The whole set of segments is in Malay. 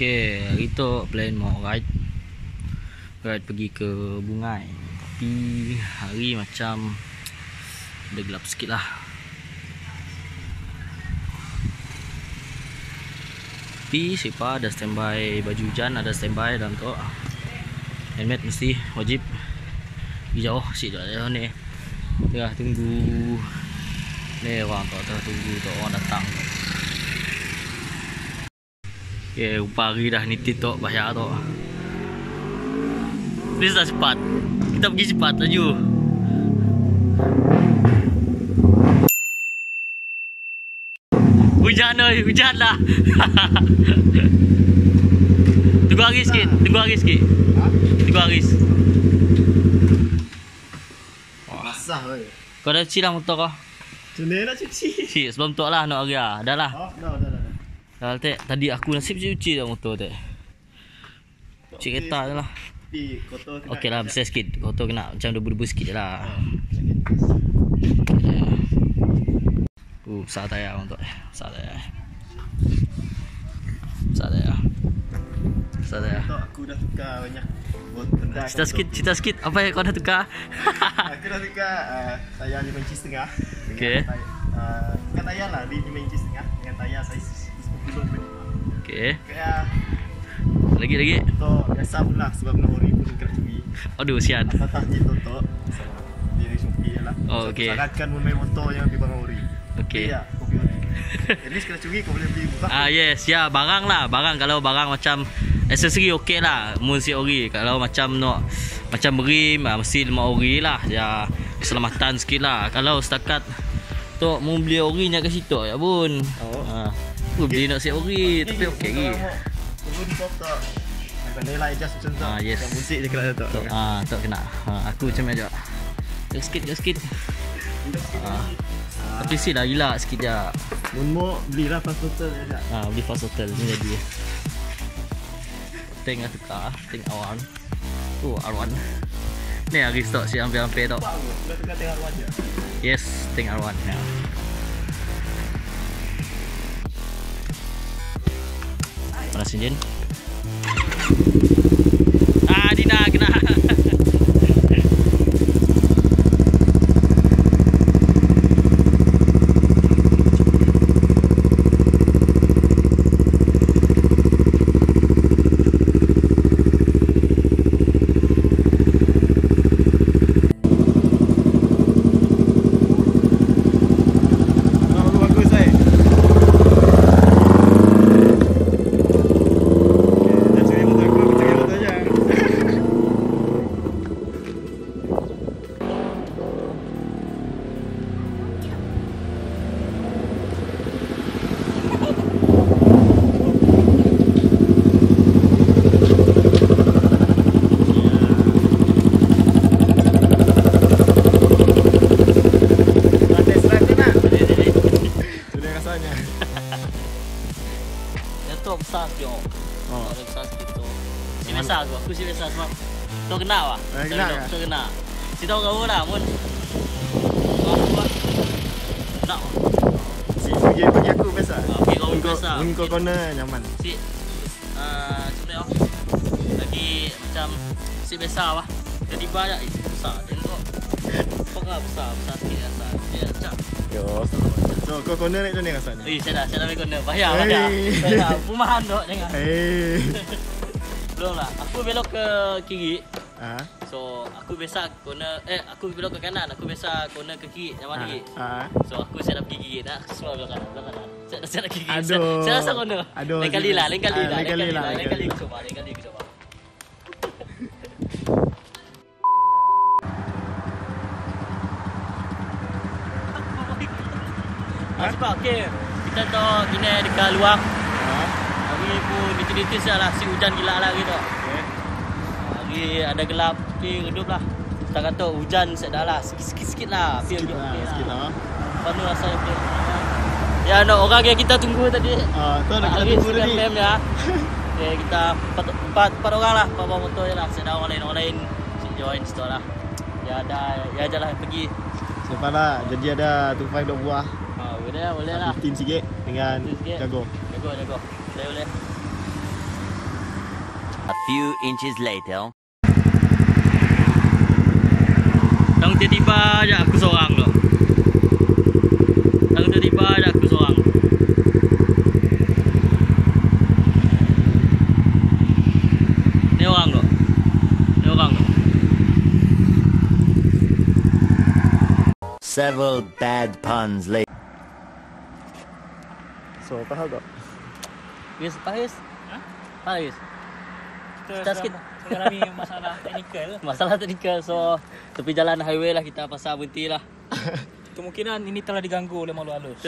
Okay, hari tu plan mau ride pergi ke Bungai. Tapi hari macam ada gelap sikit lah. Tapi siapa ada standby baju hujan, ada standby dalam tu. Helmet mesti wajib. Pergi jauh sikit je ni. Tengah tunggu ni orang tu, tengah tunggu tu orang datang. Okay, hari dah niti tu bahaya tu. Please dah cepat. Kita pergi cepat laju. Hujan oi, hujan lah. Tunggu hari sikit, tunggu hari sikit. Tunggu hari. Basah oi. Kau dah cuci lah motor kau? Macam nak cuci? Cuci sebelum tu lah nak hari lah. Dah lah. Oh, dah. Dah tek, tadi aku nasib cuci dah motor tek. Cuci kereta je lah. Tapi kotor kena. Okey lah, besar sikit. Kotor kena macam debu-debu sikit je lah. Besar tayar untuk besar tayar. Besar tayar. Besar tayar. Aku dah tukar banyak bot. Cerita sikit apa yang kau dah tukar? Aku dah tukar tayar 5 inci setengah. Okey. Bukan tayar lah, di 5 inci setengah dengan tayar saiz 10.5. Okey. Kayak Lagi. Tok biasa pula sebab nak ori pun kena curi. Aduh, sian. Atas jit tok. Dia Shopee je lah. Oh, okey. Sarankan mun main motor yang lebih barang ori. Okey. Ya, kopi ori. At least kena curi kau boleh beli buka. Yes, ya, barang lah. Barang kalau barang macam aksesori okey lah. Mun si ori. Kalau macam nak macam rim, mesti lemah ori lah. Ya, keselamatan sikit lah. Kalau setakat tok mau beli ori nya kat situ ya bun. Aku beli nak si ori tapi okey lagi. Turun top tak. Pandai lah adjust macam tu. Yes. Yang musik je kena tak. Tak kena. Aku macam ni aja. Sikit. Tapi si dah gila sikit je. Mun mo belilah fast total je. Beli fast hotel ni jadi. Tengah tukar, R1. R1. Ni hari stok si hampir-hampir tu. Dah tukar tengah R1 je. Yes, R1. Ya. Panas enjin. Dina kena. Besar sikit. Besar sikit tu. Si biasa aku si biasa sebab tu kena lah. Tu kena. Si tahu kau lah mun. Tak. Si bagi aku biasa. Okey kau biasa. Mun kau corner nyaman. Si macam ni lagi macam si biasa lah. Jadi banyak besar tengok. Pokok besar sikit rasa. Dia macam. Yo. So kau corner naik tu ni rasanya. Saya dah main corner. Bahaya. Pumahan tu jangan. Belum lah. Aku belok ke kiri. So aku biasa corner aku belok ke kanan. Aku biasa corner ke kiri, nyaman lagi. So aku saya nak pergi kiri nak semua belok kanan. Saya nak kiri. Saya rasa corner. Lain kali lah. Lain kali aku cuba. Sebab okey, kita tu kena dekat luar. Hari pun nitis-nitis lah, si hujan gila lah gitu. Hari ada gelap, okey redup lah. Tak kata hujan sedar lah, sikit-sikit lah. Sikit lah. Panu rasa okey. Ya no, orang yang kita tunggu tadi. Tu nak kita tunggu tadi. Ya. Okay, kita empat orang lah, bawa motor je lah. Sedar orang lain join situ lah. Ya aja lah pergi. Siapa lah, jadi ada tumpang 2 buah. Boleh lah. 15 sikit dengan jago. Saya boleh. few inches later. Tang tiba-tiba aja aku seorang loh. Tang tiba-tiba aja aku seorang. Ni orang loh. Ni orang loh. Several bad puns later. So, apa hal tak? Yes, Paris. Ha? Paris. Kita mengalami masalah teknikal. Masalah teknikal, so tepi jalan highway lah kita pasal berhenti lah. Kemungkinan ini telah diganggu oleh makhluk halus.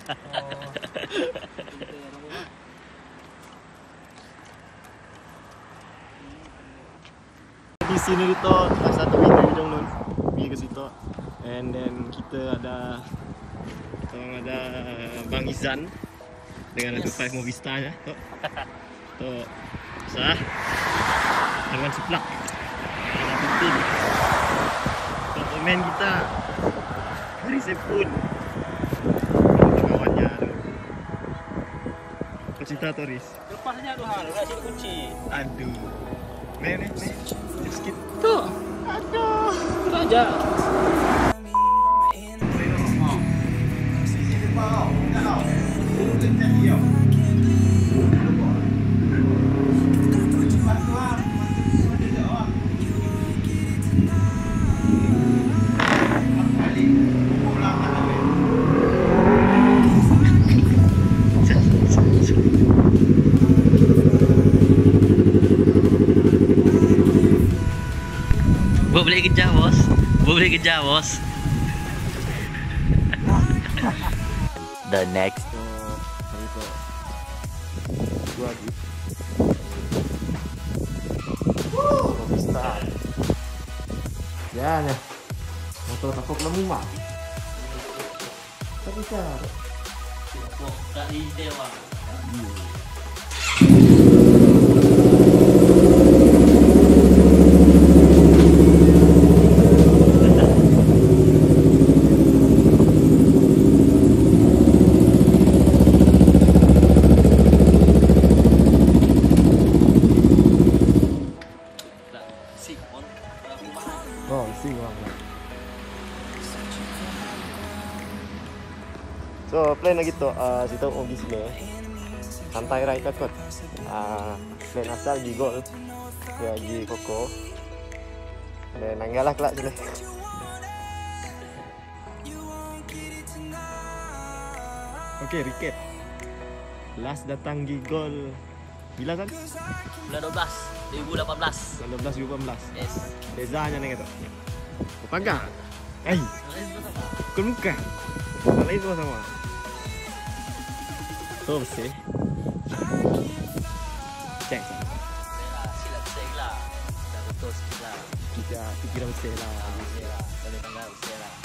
Di sini itu satu video hujung nun, pergi ke situ, and then kita ada Bang Izan dengan ada Five Movista nya, tu sah dengan seplak, dengan penting, pemain kita dari Sepun, kawannya tu, pecinta Toris. Lepasnya tu hal, dah sini kunci. Aduh, nih, sikit. Tu. Aduh, raja. Boleh kejar bos. Boleh kejar bos. The next. Dua lagi. Movista. Ya, nih. Motor takut lemah. Tapi kan. Tak di dewa. Oh, sing bang. So, plan lagi tu, kita pergi sini. Santai ride takut. Plan asal di gol. Ya, di Koko. Dan nanggalah kelak sini. Okay, recap. Last datang di gol. Bila kan? Bulan 12 2018. 12 Yes. Bezanya nih gitu. Pagar. Bukan bukan. Lain sama. Tuh sih. Cek. Silap saya lah. Dah betul sikit lah. Kita pikiran saya lah. Saya lah. Boleh tanggal saya lah.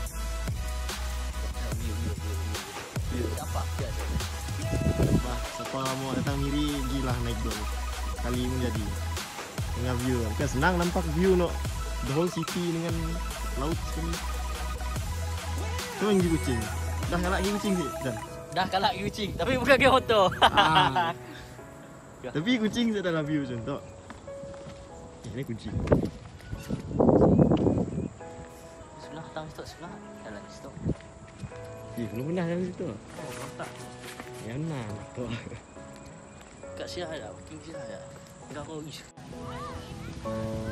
View. Apa? Biasa. Wah, siapa mau datang miri gila naik dulu. Kali ini jadi dengan view kan senang nampak view no the whole city dengan laut sekali. Cuma yang kucing. Dah kalah lagi kucing sih dan. Dah kalah kucing, tapi bukan game foto. Tapi kucing saya dalam view contoh. Ini kucing. Sebelah tang stok sebelah. Dalam stok. Belum pernah dalam situ. Oh, tak. Ya nah, tu. Kat sini ada, booking sini ada. Enggak mau isu.